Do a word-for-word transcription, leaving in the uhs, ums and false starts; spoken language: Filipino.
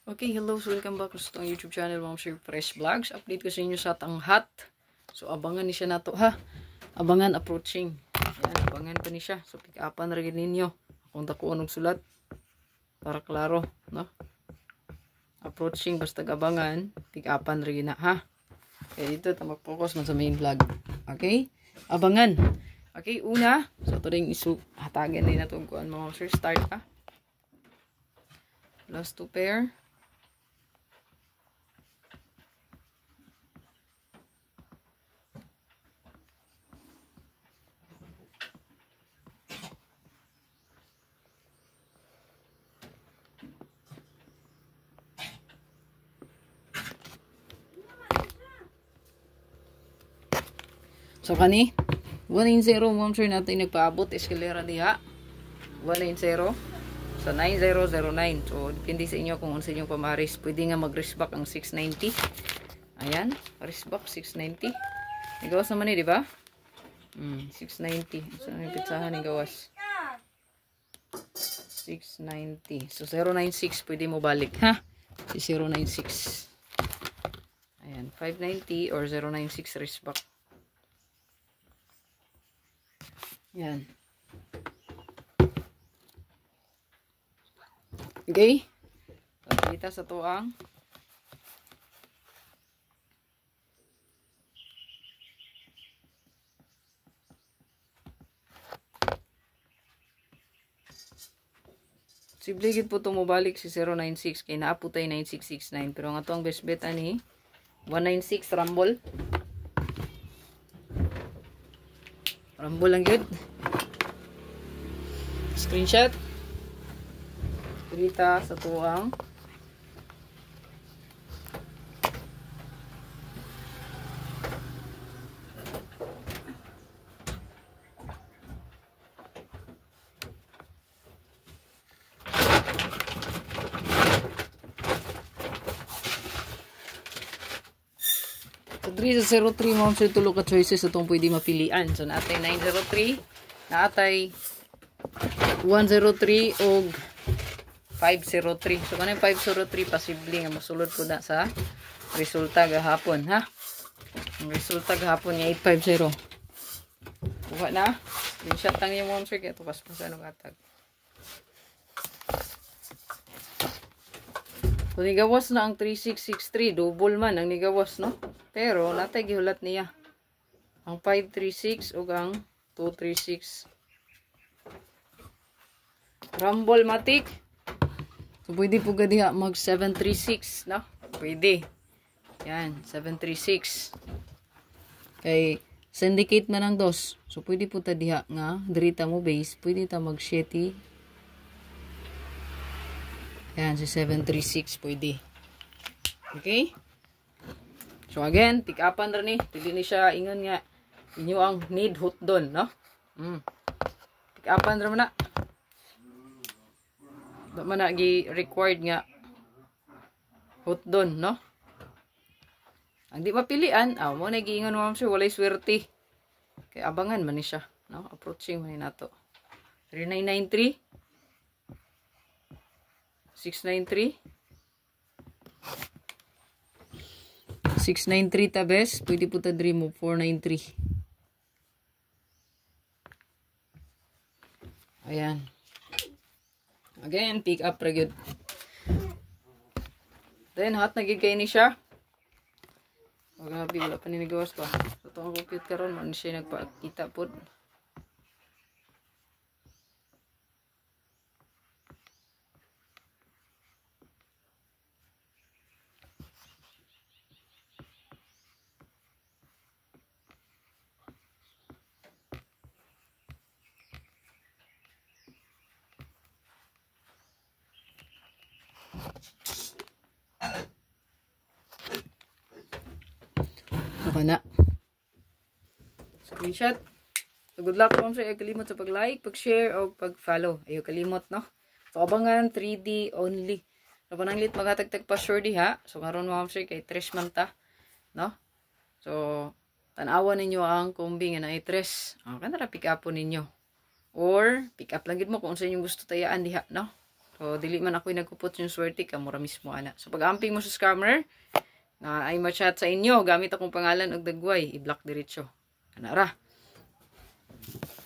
Okay, hello, so welcome back sa itong YouTube channel, Ma'am Sir Fresh Vlogs. Update ko sa inyo sa tanghat. So, abangan ni siya na to, ha? Abangan, approaching. Yan, abangan pa ni siya. So, pick-upan rin ninyo. Kung tako anong sulat. Para klaro, no? Approaching, basta abangan, pick-upan rin na, ha? Kaya dito, mag-focus man sa main vlog. Okay? Abangan. Okay, una. So, ito rin isu hatagan din na ito. Kuan, Ma'am Sir, start, ha? Last two pair. So, kani, one nine zero, Ma'am Sir, natin nagpaabot, eskalera diha. one nine zero. So, nine zero zero nine. So, depende sa inyo kung ano sa inyong pamaris. Pwede nga mag-riskback ang six ninety. Ayan, riskback six ninety. Nagawas naman eh, di ba? Hmm, six ninety. So, ang pitsahan ni gawas. six ninety. So, zero nine six, pwede mo balik, ha? Si zero nine six. Ayan, five ninety or zero nine six riskback. Yan. Okay. So, kita sa tuang. Sibligid po ito mobalik si zero nine six. Kaya naaputay nine six six nine. Pero ang ito ang best bet ani one nine six rumble. Rumble lang good. Screenshot. Kita sa tuang. So, three zero three, Ma'am Sir, tulo ka choices itong pwede mapilian. So, naatay nine zero three, naatay one zero three, o five zero three. So, kanang five zero three, posible nga masulod ko na sa resulta gahapon, ha? Ang resulta gahapon niya, eight five zero. Buka na. Screenshot lang yung Ma'am Sir, kaya ito paspasan ng atag. So, nigawas na ang three six six three. Double man ang nigawas, no? Pero, natay gihulat niya. Ang five three six o ang two three six. Rumble matik. So, pwede po gadiha mag seven three six, no? Pwede. Yan, seven three six. Kay, syndicate man ang dos. So, pwede po ta diha nga, dirita mo base, pwede ta mag shetty. Yan, si seven three six, pwede. Okay? So, again, pick-upan rin eh. Pwede ni siya, ingon nga, inyo ang need hot doon, no? Mm. Pick-upan rin na. Man na required nga hot doon, no? Ang di mapilian, ah, mo na giingon, Ma'am Sir, walay swerte. Kaya abangan man ni siya, no? Approaching man ni nato. three nine nine three, six nine three, six nine three tabes, pwede po ta dream mo four nine three. Ayan. Again, pick up ra gyud. Then, hot na gid kay ni siya. Magabi, wala pa ninigawas pa. So, itong compute karon man siya nagpakita po. Ako na. Screenshot. So, good luck, Ma'am Sir. Ayaw kalimot sa pag-like, pag-share, o pag-follow. Ayaw kalimot, no? So, abangan, three D only. So, pananglit maghatagtag pa sure di, ha? So, karon Ma'am Sir, kay tres man ta. No? So, tanawan ninyo ang combing na i-tres. Ang kanara pick up po ninyo. Or, pick up lang gid mo kung sa inyong gusto tayaan diha, no? So, dili man ako'y nagkupot yung swerte ka, mura mismo, ana. So, pag-amping mo sa scammer, na ay ma-chat sa inyo, gamit akong pangalan og dagway, i-block diretso. Ana ra.